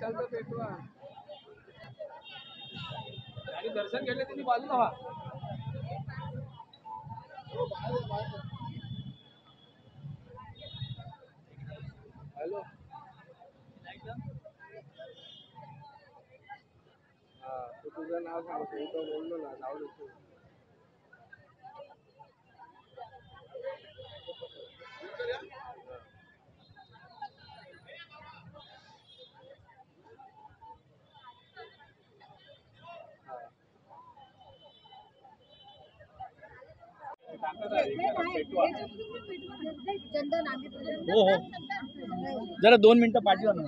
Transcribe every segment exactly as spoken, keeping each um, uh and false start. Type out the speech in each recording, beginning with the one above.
दर्शन घेतले त्यांनी बाजूला व्हा. हॅलो हा तू तुझं नाव सांगतो इथं बोललो ना नाव देतो. हो हो जरा दोन मिनिटं पाठवा ना.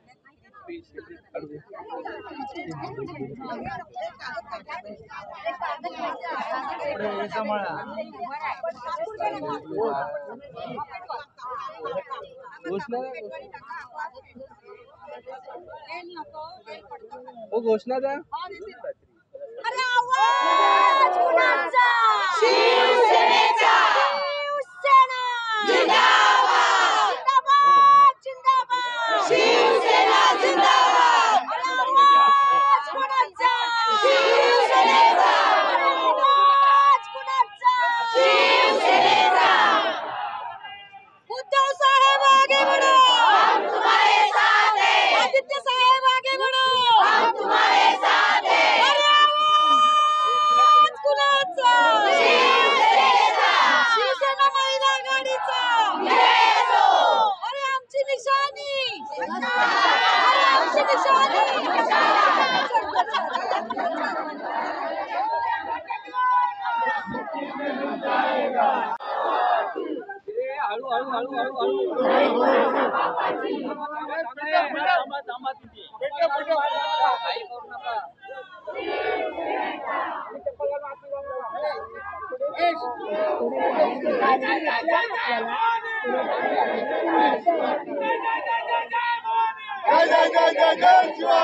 घोषणा द्या. अरे आवाज कुणाचा? शिवसेनेचा. शिवसेना जिंदाबाद जिंदाबाद जिंदाबाद. शिवसेना जिंदाबाद. अरे आवाज कुणाचा? शिवसेनेचा. आवाज कुणाचा? शिवसेनेचा. उद्धव साहेब आगे बढ़ो, हम तुम्हारे साथ हैं. आदित्य साहेब आगे बढ़ो, हम तुम्हारे साथ हैं. अरे आवाज कुणाचा? शिवसेनेचा. शिवसेना महिला आघाडीचा. अरे आमची निशाणी, अरे आमची निशाणी. हळू हळू हळू हळू हळू जय जय जय जय जय शिवा.